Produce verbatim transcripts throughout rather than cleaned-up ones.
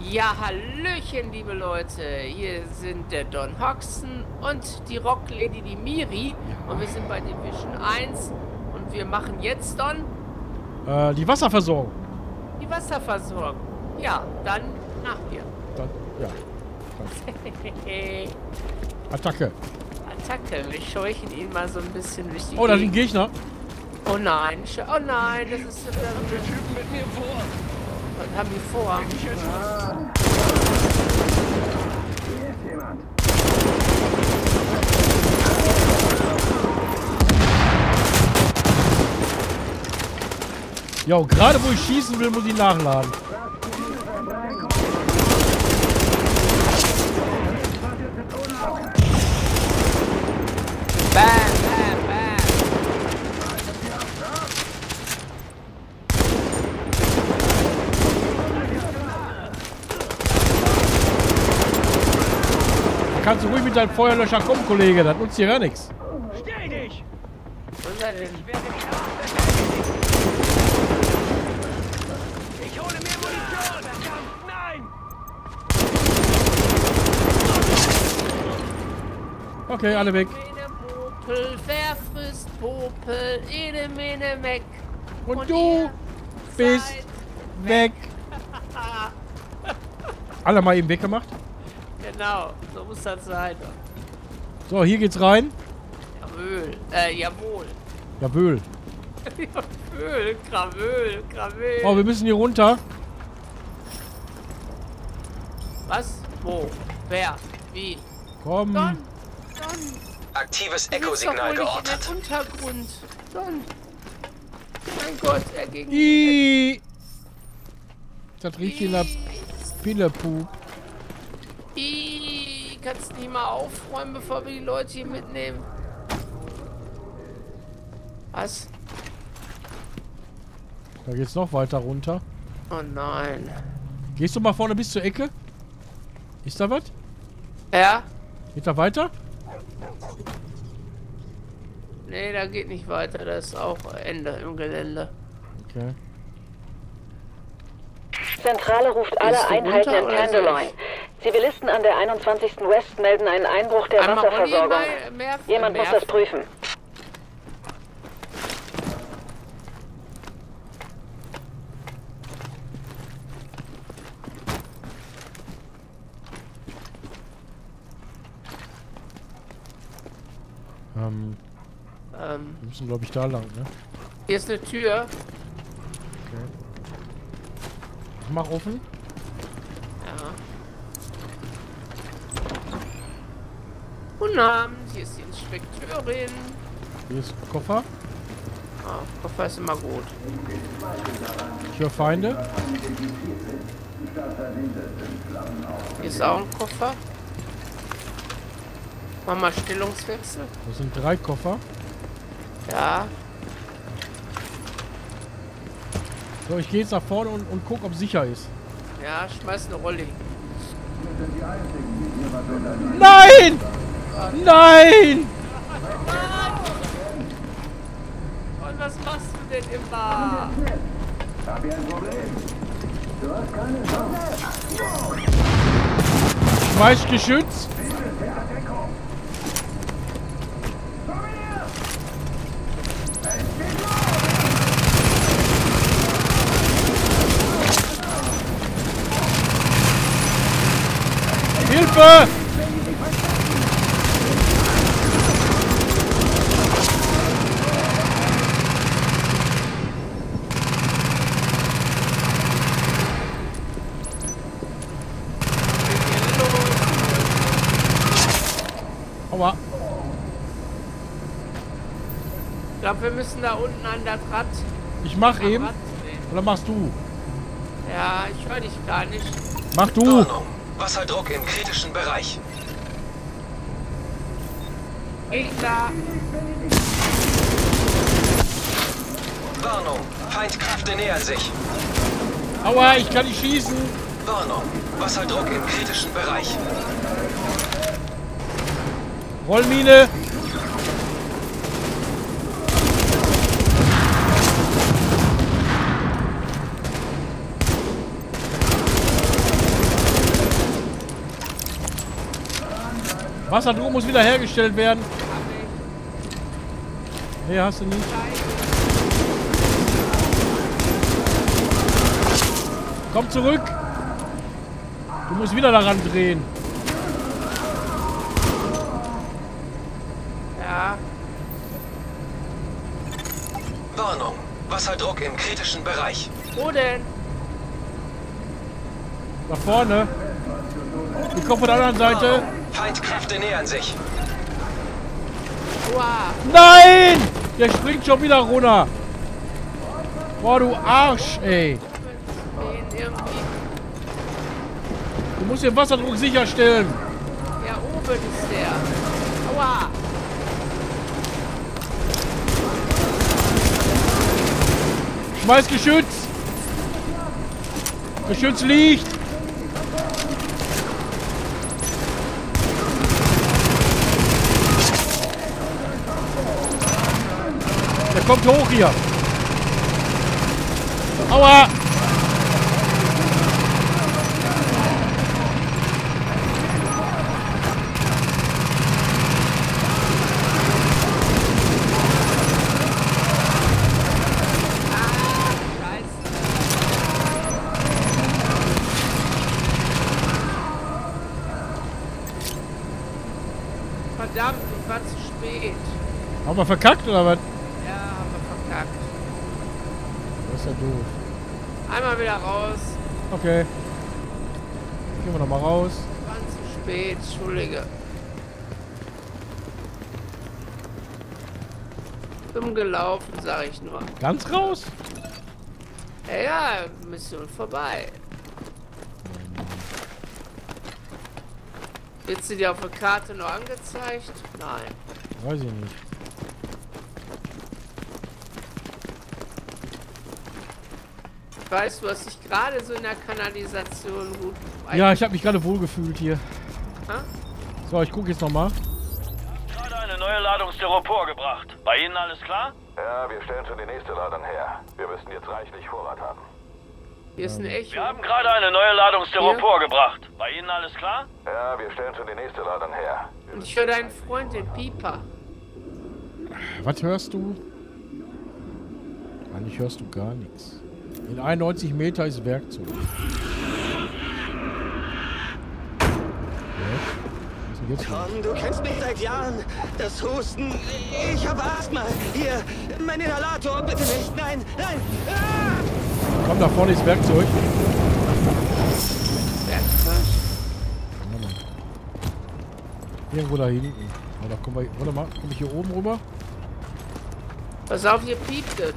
Ja, hallöchen, liebe Leute. Hier sind der Don Hoxton und die Rock Lady, die Miri. Und wir sind bei Division eins. Und wir machen jetzt, Don? Äh, die Wasserversorgung. Die Wasserversorgung. Ja, dann nach dir. Dann, ja. Attacke. Attacke. Wir scheuchen ihn mal so ein bisschen durch die Oh, da sind Gegend. Gegner. Oh nein. Oh nein, das ist... Der Typen mit mir vor. Was haben die vor? Jo, gerade wo ich schießen will, muss ich nachladen. Bam, bam, bam. Da kannst du ruhig mit deinem Feuerlöscher kommen, Kollege. Das nutzt hier gar nichts. Stell dich! Wo ist er denn? Ich werde dich aus. Ich hole mir Munition! Verdammt, nein! Okay, alle weg. Mene Popel, wer frisst Popel? Ene Mene Meck. Und du ihr bist seid weg. Alle mal eben weggemacht. Genau, so muss das sein. So, hier geht's rein. Jawohl, äh, jawohl. Jawohl. Jawohl, Gravöl, Gravöl. Oh, wir müssen hier runter. Was? Wo? Wer? Wie? Komm. Don, Don. Aktives Du willst doch wohl Echo-Signal nicht in geortet. den Untergrund. Don. Mein Gott, er ging... Ih. Das riecht hier nach Pillepup. Ih, kannst du nicht mal aufräumen, bevor wir die Leute hier mitnehmen? Was? Da geht's noch weiter runter. Oh nein. Gehst du mal vorne bis zur Ecke? Ist da was? Ja? Geht da weiter? Nee, da geht nicht weiter. Das ist auch Ende im Gelände. Okay. Zentrale ruft alle Bist du Einheiten runter in oder soll Tenderloin. Zivilisten an der einundzwanzigsten West melden einen Einbruch der Einmal Wasserversorgung. Olli, mehr, Jemand mehr, muss das prüfen. Ähm, Ähm, wir müssen, glaube ich, da lang, ne? hier ist eine Tür. Okay. Ich mach offen. Ja. Guten Abend, hier ist die Inspekteurin. Hier ist Koffer. Ah, Koffer ist immer gut. Ich höre Feinde. Hier ist auch ein Koffer. Mach mal Stellungswechsel. Das sind drei Koffer. Ja. So, ich gehe jetzt nach vorne und, und guck, ob sicher ist. Ja, schmeiß eine Rolle. Nein! Nein! Und was machst du denn immer? Schmeiß Geschütz. Hilfe! Aua. Ich glaube, wir müssen da unten an das Rad. Ich mach am eben. Rad drehen. Oder machst du? Ja, ich höre dich gar nicht. Mach du. Warnung. Wasserdruck im kritischen Bereich. Gegner. Warnung. Feindkräfte nähern sich. Aua, ich kann nicht schießen. Warnung. Wasserdruck im kritischen Bereich. Rollmine. Wasserdruck muss wieder hergestellt werden. Nee, hast du nicht. Komm zurück. Du musst wieder daran drehen. Ja. Warnung. Wasserdruck im kritischen Bereich. Wo denn? Da vorne. Ich komme von der anderen Seite. Feindkräfte nähern sich. Wow. Nein! Der springt schon wieder runter. Boah, du Arsch, ey. Den irgendwie. Du musst den Wasserdruck sicherstellen. Ja, oben ist der. Aua. Schmeiß Geschütz. Geschütz liegt. Der kommt hoch hier. Aua. Verdammt, ich war zu spät. Haben wir verkackt oder was? Ja, haben wir verkackt. Das ist ja doof. Einmal wieder raus. Okay. Gehen wir nochmal raus. War zu spät, Entschuldige. Dumm gelaufen, sag ich nur. Ganz raus? Ja, ja, Mission vorbei. Wird sie dir auf der Karte noch angezeigt? Nein. Weiß ich nicht. Ich weiß, du hast dich gerade so in der Kanalisation gut... Ja, ich habe mich gerade wohlgefühlt hier. Ha? So, ich gucke jetzt nochmal. Gerade eine neue Ladung Styropor gebracht. Bei Ihnen alles klar? Ja, wir stellen schon die nächste Ladung her. Wir müssen jetzt reichlich Vorrat haben. Hier ist ein Echo. Wir haben gerade eine neue Ladung Styropor gebracht. Bei Ihnen alles klar? Ja, wir stellen schon die nächste Ladung her. Wir Und ich höre deinen Freund, den Pieper. Was hörst du? Eigentlich hörst du gar nichts. In einundneunzig Meter ist Werkzeug. Ja. Was ist denn jetzt los? Tom, du kennst mich seit Jahren. Das Husten. Ich habe Asthma. Hier, mein Inhalator. Bitte nicht. Nein, nein. Ah! Komm, da vorne ist Werkzeug. Werkzeug? Irgendwo da hinten. Oh, da kommen wir. Warte mal, komme ich hier oben rüber? Pass auf, hier piept es.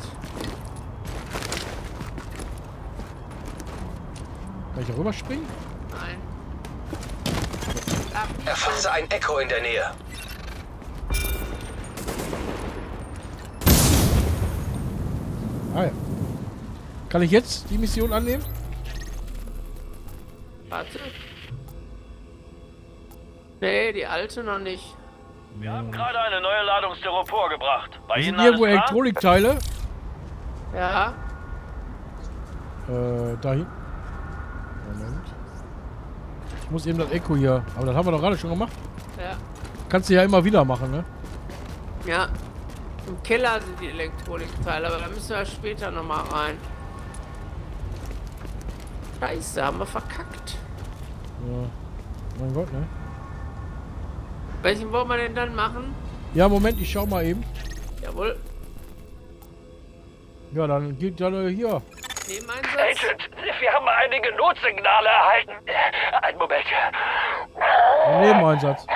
Kann ich hier rüber springen? Nein. Da piept es. Erfasse ein Echo in der Nähe. Ah ja. Kann ich jetzt die Mission annehmen? Warte. Nee, die alte noch nicht. Wir haben gerade eine neue Ladung Styropor gebracht. Bei Hier sind Ihnen alles irgendwo klar? Elektronikteile. Ja. Äh, da hinten. Moment. Ich muss eben das Echo hier. Aber das haben wir doch gerade schon gemacht. Ja. Kannst du ja immer wieder machen, ne? Ja. Im Keller sind die Elektronikteile, aber da müssen wir später nochmal rein. Scheiße, haben wir verkackt. Ja. Mein Gott, ne? Welchen wollen wir denn dann machen? Ja, Moment, ich schau mal eben. Jawohl. Ja, dann geht dann äh, hier. Nebeneinsatz. Agent, wir haben einige Notsignale erhalten. Einen Moment. Nebeneinsatz.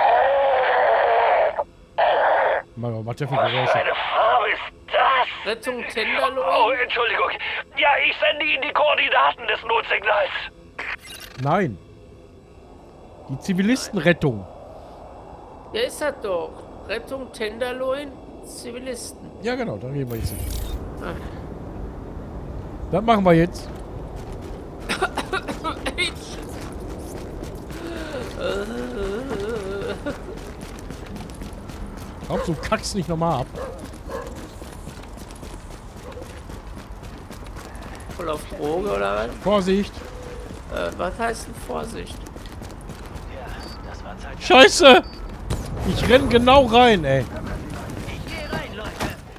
Mal, was der für Geräusche? Eine Farbe ist das? Rettung Oh, Tenderloin. Entschuldigung. Ja, ich sende Ihnen die Koordinaten des Notsignals. Nein. Die Zivilistenrettung. Ja, ist das doch. Rettung Tenderloin, Zivilisten. Ja, genau, da gehen wir jetzt hin. Ah. Das machen wir jetzt. Glaubst du, kackst nicht nochmal ab? Voll auf Droge oder was? Vorsicht! Äh, was heißt denn Vorsicht? Scheiße! Ich renn genau rein, ey. Ich gehe rein, Leute.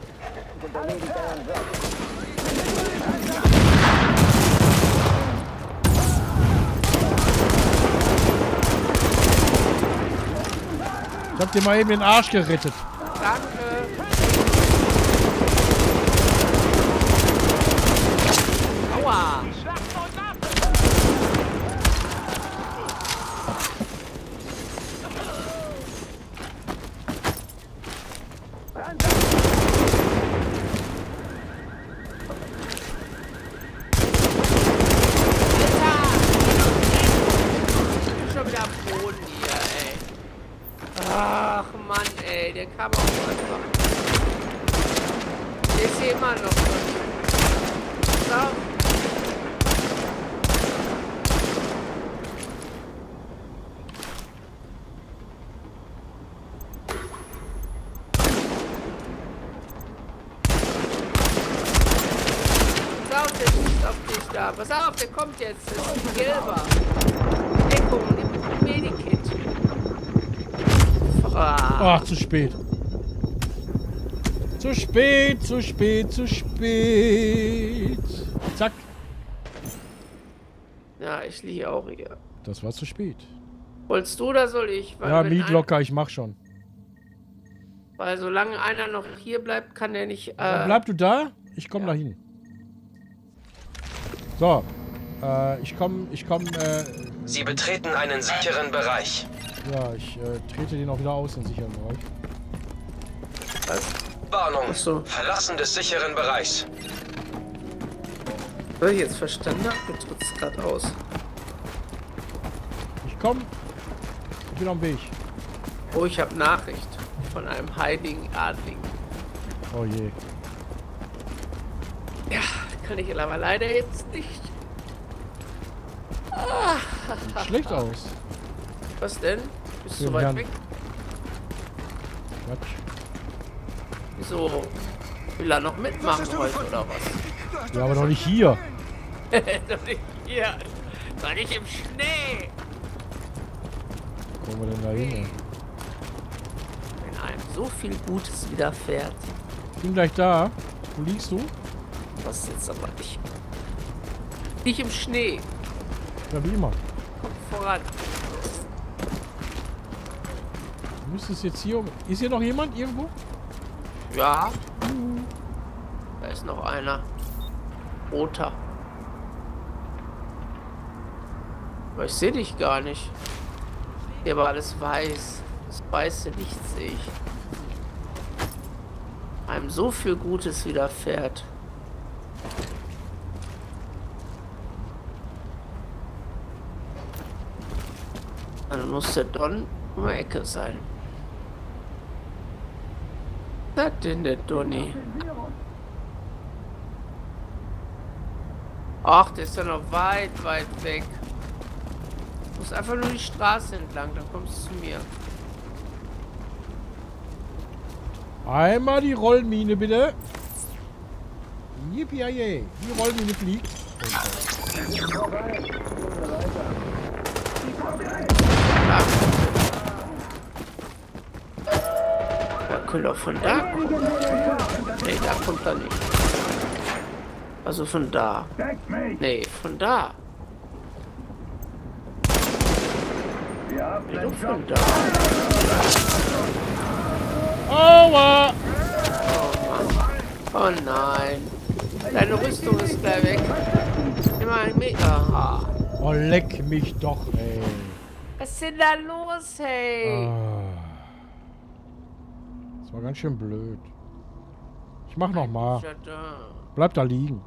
Ich hab dir mal eben den Arsch gerettet. Danke. Aua. Schon wieder am Boden hier, ey. Ach Mann, ey, der kam auch einfach. Der ist hier immer noch drin. So. Pass auf, der schießt auf dich da. Pass auf, der kommt jetzt. Das ist ein gelber. Deckung, nimm Medikit. Ach, zu spät. Zu spät, zu spät, zu spät. Zack. Ja, ich liege auch hier. Das war zu spät. Wolltest du oder soll ich? Weil Ja, wenn Miet ein- locker, ich mach schon. Weil solange einer noch hier bleibt, kann der nicht... Dann Äh, bleib du da, ich komm ja. dahin. So. Äh, ich komm, ich komm, äh, Sie betreten einen sicheren Bereich. ja, ich äh, trete den auch wieder aus, den sicheren Bereich. Warnung. Ach so. Verlassen des sicheren Bereichs. was ich jetzt verstanden habe, du trittst gerade aus. Ich komm. Ich bin am Weg. Oh, ich habe Nachricht von einem heiligen Adling. Oh je. Ja, kann ich aber leider jetzt nicht. Sieht schlecht aus. Was denn? Bist du Den weit Herrn. weg? Quatsch. Wieso? Will er noch mitmachen heute oder was? Ja, aber doch nicht hier. Doch nicht hier. Doch nicht im Schnee. Wo kommen wir denn da hin? ey? Wenn einem so viel Gutes widerfährt. Ich bin gleich da. Wo liegst du? Das ist jetzt aber nicht. Nicht im Schnee. Ja, wie immer. Komm voran. Du müsstest jetzt hier... Ist hier noch jemand irgendwo? Ja. Da ist noch einer. Roter. Aber ich sehe dich gar nicht. Hier aber alles weiß. Das weiße Licht sehe ich. Einem so viel Gutes widerfährt. Dann muss der Don um die Ecke sein. Was hat denn der Donny? Ach, der ist ja noch weit, weit weg. Du musst einfach nur die Straße entlang, dann kommst du zu mir. Einmal die Rollmine, bitte. Yippie, die Rollmine fliegt. Da könnte auch von da kommen. Nee, da kommt er nicht. Also von da. Nee, von da. Nee, doch von da. Aua! Oh nein. Deine Rüstung ist gleich weg. Immer ein Meter. Aha. Oh, leck mich doch, ey. Was ist denn da los, hey? Ah. Das war ganz schön blöd. Ich mach noch mal. Jardin. Bleib da liegen.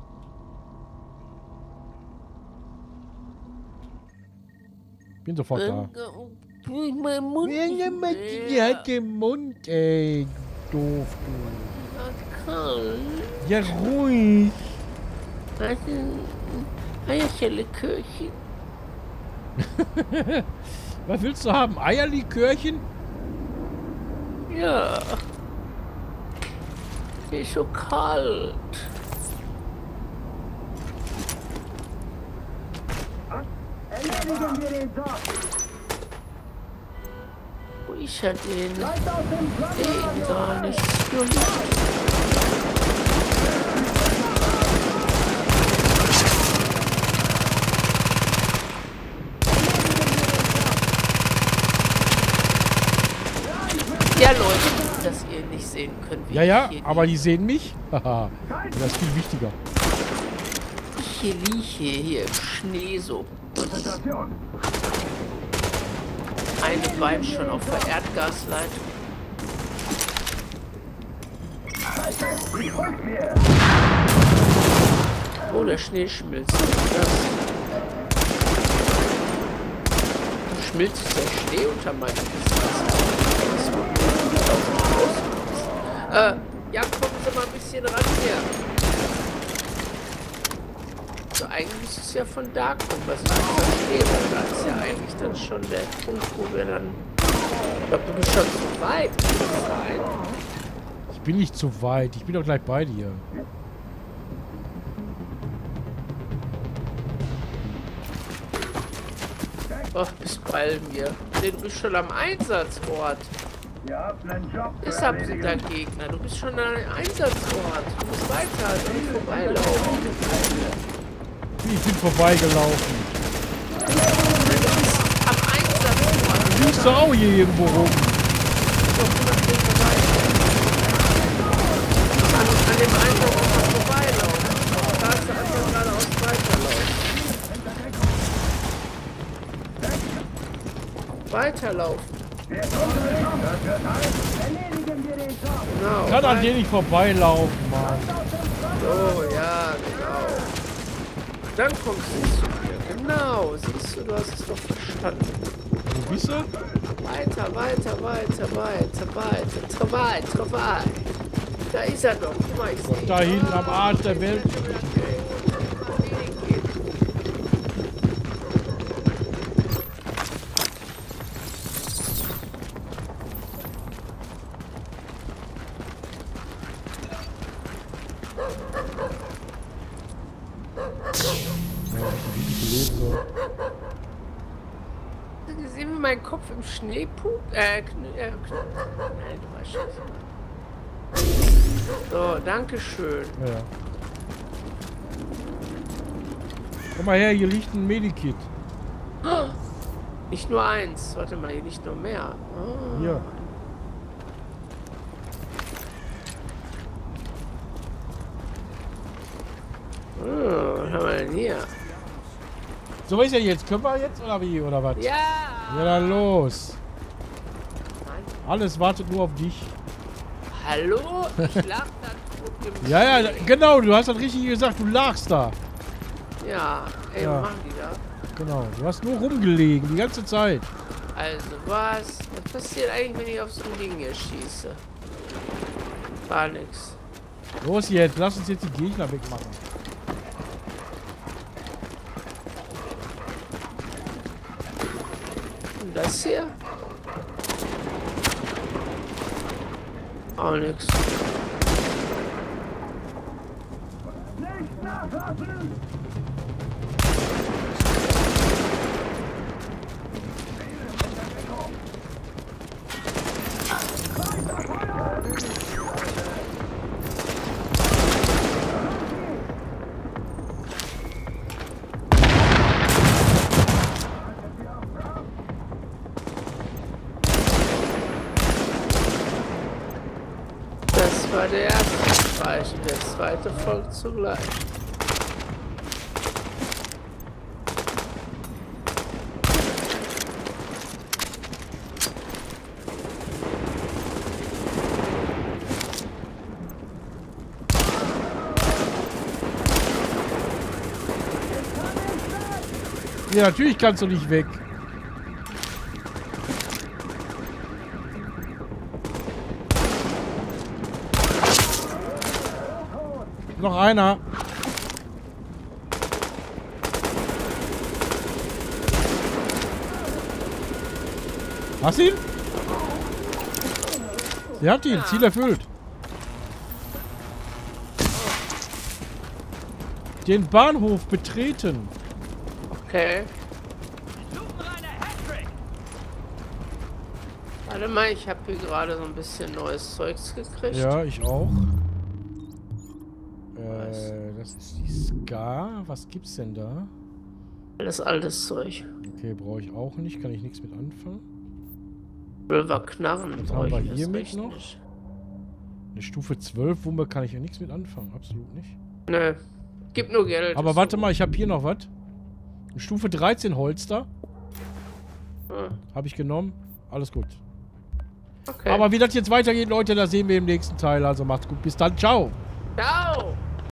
Bin sofort da. Mein Mund nicht Die hat den Mund, ey. Doof, du. kalt. Ja, ruhig. Was ein Eierlikörchen. Was willst du haben? Eierlikörchen? Ja. Mir ist so kalt. Wo Wo ist er denn? Den gar nicht. Nur Licht. Ja, Leute, dass ihr nicht sehen könnt, wie Ja, ja, ich hier aber die sehen mich. Haha, das ist viel wichtiger. Ich hier liege, hier im Schnee so. Eine Bein schon auf der Erdgasleitung. Oh, der Schnee schmilzt. Das. Schmilzt der Schnee unter meinem Fuß. Äh, ja, kommen Sie mal ein bisschen ran her. Also eigentlich müsste es ja von da kommen, was ich nicht verstehe. Da ist ja eigentlich dann schon der Punkt, wo wir dann... Ich glaube, du bist schon zu weit. Nein. Ich bin nicht zu weit. Ich bin doch gleich bei dir. Ach, bis bei mir. Nee, du bist schon am Einsatzort. Das sind der Gegner. Du bist schon am Einsatzort. Du musst weiter, du musst vorbeilaufen. Ich bin vorbeigelaufen. Am Einsatzort. Du liegst doch auch hier irgendwo rum. An, an dem Einsatzort vorbeilaufen. Da ist der einfach geradeaus weiterlaufen. Weiterlaufen. Genau. Kann an dir nicht vorbeilaufen, Mann. So, ja, genau. Dann kommst du zu mir. Genau, siehst du, du hast es doch verstanden. Wo bist du? Weiter, weiter, weiter, weiter, weiter, weiter, weiter. Da ist er doch. Guck mal, ich sehe. Da hinten am Arsch der Welt. Gesehen, wie mein Kopf im Schnee pupt? Äh, kn äh, kn Nein, du weißt schon. So, danke schön. Ja. Komm mal her, hier liegt ein Medikit. Oh, nicht nur eins. Warte mal, hier nicht nur mehr. Oh. Hier. Oh, was haben wir denn hier? So, was ist ja jetzt? Können wir jetzt oder wie? Oder was? Ja! Ja, dann los. Nein. Alles wartet nur auf dich. Hallo? Ich lag da tot im Ja, ja, Schnee. genau. Du hast das richtig gesagt. Du lagst da. Ja, ey, Ja. was machen die da? Genau. Du hast nur rumgelegen. Die ganze Zeit. Also, was? Was passiert eigentlich, wenn ich auf so ein Ding hier schieße? Gar nichts. Los jetzt. Lass uns jetzt die Gegner wegmachen. Und das hier? Auch nix. Das war der erste Streich und der zweite folgt zugleich. Ja, natürlich kannst du nicht weg. Noch einer. Hast du ihn? Sie hat ihn. Ziel erfüllt. Den Bahnhof betreten. Okay. Warte mal, ich habe hier gerade so ein bisschen neues Zeugs gekriegt. Ja, ich auch. Äh, das ist die Ska. Was gibt's denn da? Alles altes Zeug. Okay, brauche ich auch nicht. Kann ich nichts mit anfangen. Pulver Knarren. Was brauch haben wir ich erst hiermit recht noch? nicht. Eine Stufe zwölf Wumpe kann ich ja nichts mit anfangen. Absolut nicht. Nö. Gib nur Geld. Aber ist warte so. mal, ich habe hier noch was. Eine Stufe dreizehn Holster. Ah, Habe ich genommen. Alles gut. okay. Aber wie das jetzt weitergeht, Leute, das sehen wir im nächsten Teil. Also macht's gut. Bis dann. Ciao. Ciao.